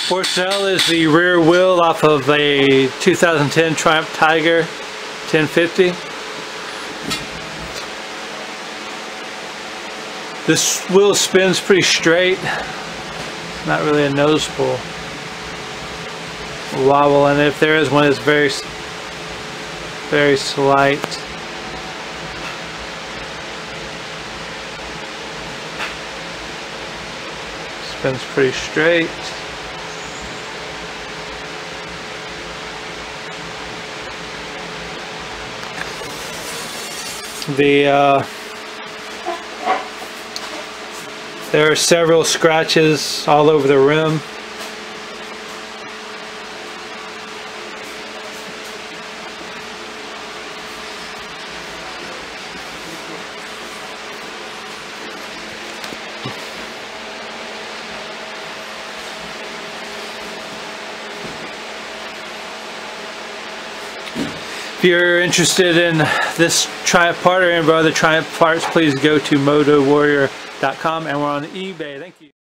For sale is the rear wheel off of a 2010 Triumph Tiger 1050. This wheel spins pretty straight. Not really a nose pull. Wobble, and if there is one, it's very slight. Spins pretty straight. There are several scratches all over the rim. If you're interested in this Triumph part or any of our other Triumph parts, please go to motowarrior.com, and we're on eBay. Thank you.